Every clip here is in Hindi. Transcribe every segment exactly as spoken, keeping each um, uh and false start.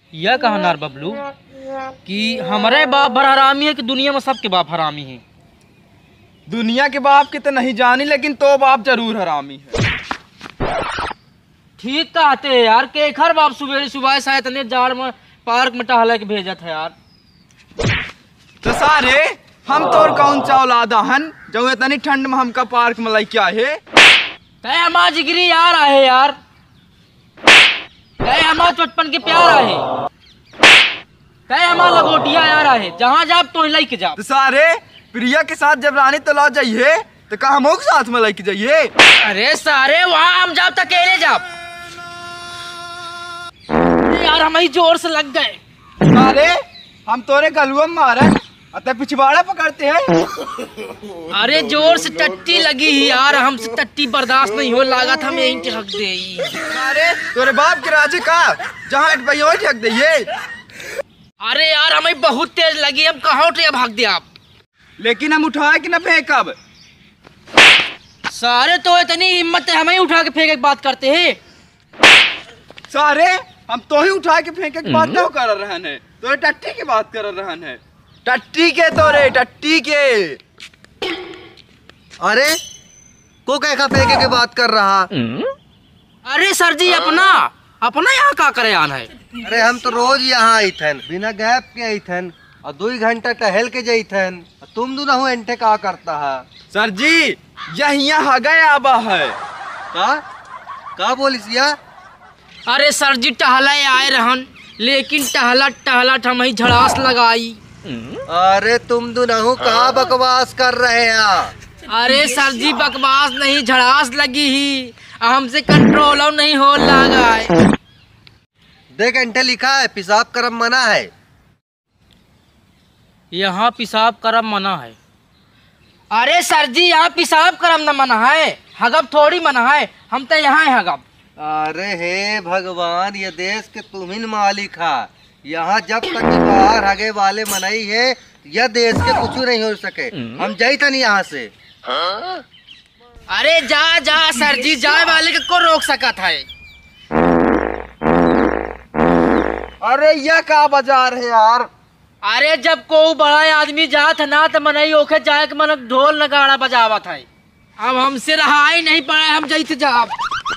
यह कहना बबलू कि हमारे बाप भर हरामी है कि दुनिया में सबके बाप हरामी है। दुनिया के बाप के तो नहीं जानी, लेकिन तो बाप जरूर हरामी है। ठीक कहते हैं यार के हर बाप सुबह सुबह शायद इतने जाड़ में पार्क में टहला के भेजा था यार। तो सारे हम तोर कौन सा औलादा हन जो इतनी ठंड में हमका पार्क में क्या है? तय हमारा जिगरी यार आहे यार, तय हमारा चोटपन के प्यार आहे, तय हमारा लगोटिया यार आहे। जहाँ जाब तो लेके जाब। तो सारे प्रिया के साथ जब रानी तो ला जाइए तो कहा हम साथ में लेके जाइए। अरे सारे वहाँ हम जाब तक अकेले जाब यार, हम ही जोर से लग गए। सारे हम तोरे गलुआ में मारन अतः पिछवाड़ा पकड़ते हैं। अरे जोर से टट्टी लगी ही यार, हमसे टट्टी बर्दाश्त नहीं हो लगा था, मैं यहीं ठक दे। अरे तोरे बाप के राजे का जहाँ अटपाई वहीं ठक दे। अरे यार हमें बहुत तेज लगी, हम कहाँ उठे भाग दे आप। लेकिन हम उठाए कि न फेंकब? सारे तो इतनी हिम्मत है हमें उठा के फेंके की बात करते हैं। सारे हम तो ही उठा के फेंके की बात नहीं कर रहे हैं, तोरे टट्टी की बात कर रहे हैं। टट्टी के तोरे टट्टी के। अरे को कैसा फेंके के बात कर रहा? अरे सर जी अपना अपना यहाँ का करे आना है। अरे हम तो रोज यहाँ आई थन, बिना गैप के आई थन और दो घंटा टहल के जाई थन। तुम दो ना एंटे का करता है? सर जी यह यहाँ गए आबा है। का का बोलिस या? अरे सर जी टहला आए रहन, लेकिन टहला टहला हम ही झड़ास लगाई। अरे तुम दो ना कहाँ बकवास कर रहे हैं? अरे सर जी बकवास नहीं, झड़ास लगी ही, हमसे कंट्रोल नहीं हो लगा। देख एंटे लिखा है पेशाब करम मना है। यहाँ पेशाब करम मना है। अरे सर जी यहाँ पेशाब करम न मना है, हगब थोड़ी मना है, हम तो यहाँ है हगब। अरे हे भगवान, ये देश के तुम ही मालिक है। यहाँ जब तक बाहर हगे वाले मनाई है, यह देश के कुछ नहीं हो सके। हम जाई था नहीं यहाँ से। अरे जा जा सर जी, जाए वाले के को रोक सका था। अरे यह का बाजार है यार? अरे जब को बड़ा आदमी जात ना तो मनई ओखे जाए के मन ढोल नगाड़ा बजावत है। अब हमसे रहा ही नहीं पड़ा, हम जाते जाब।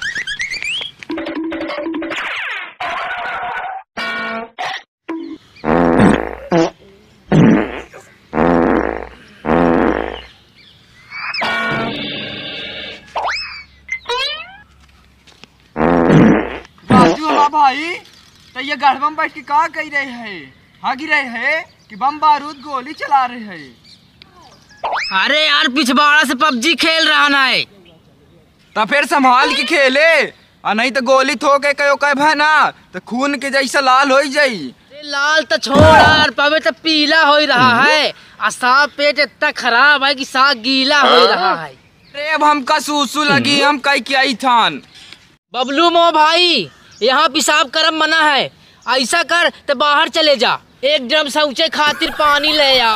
राजू हमारा भाई तो ये गढ़ में बैठ के का कह रहे हैं? भागी रहे हैं कि बम बारूद गोली चला रहे हैं? अरे यार पिछवाड़ा से पबजी खेल रहा ना है। तो फिर संभाल के खेले, और नहीं तो गोली थोके कहो कह ना तो खून के जैसा लाल हो जाई। लाल तो छोड़ यार, पवे तो पीला हो रहा है, और साफ पेट इतना खराब है कि साग गीला हो रहा है। अरे अब हमका सूसू लगी, हम कई क्या ही थान। बबलू मो भाई यहाँ पेशाब करम मना है, ऐसा कर तो बाहर चले जा, एक ड्रम शौचे खातिर पानी ले आओ।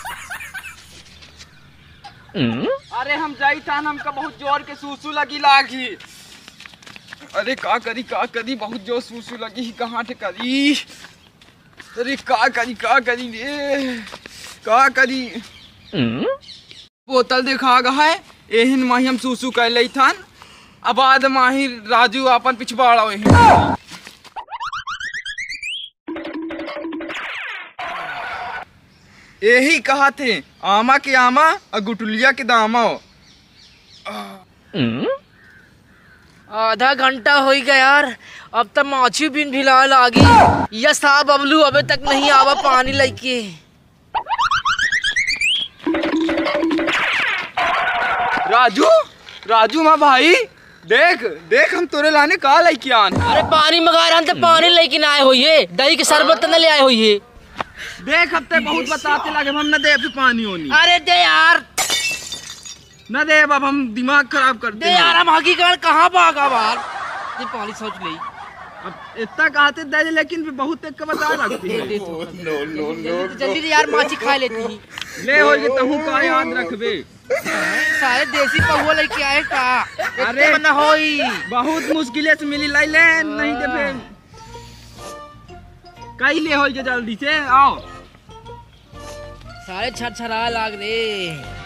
अरे हम जाई थान, हमका बहुत जोर के सूसू लगी लागी। अरे का करी का करी, बहुत जोर सूसू लगी, कहाँ से करी? अरे का करी का करी रे, का करी? बोतल देखा गा है, एहन माही हम सूसू कर ले थान, अब बाद माही राजू अपन पिछवाड़ा एहन। यही कहा थे, आमा के आमा और गुटुलिया के दामा। आधा घंटा हो गया यार, अब तक माछी बिन भिला लागी। यह सा बबलू अबे तक नहीं आवा पानी लेके। राजू राजू माँ भाई देख देख, हम तोरे लाने का लेके आन। अरे पानी मंगा रहा तो पानी लेके ना आए हुई है, दही के शरबत न ले आए हुई है। देख अब तक बहुत बताते लगे, हम न दे पानी होनी। अरे दे यार, न दे, अब हम दिमाग खराब करते दे यार, हम हकीकत कहाँ भागा बाहर। ये पानी सोच ले, अब इतना कहते दे दे, लेकिन भी बहुत तक का बता रखती है। जल्दी यार माछी खा लेती है। ले होगी तहु का याद रखबे। सारे देसी पहुआ लेके आए का? अरे न होई, बहुत मुश्किल से मिली लाई ले, नहीं दे फिर। कई ले हो जल्दी से आओ। सारे छरछरा लाग रे।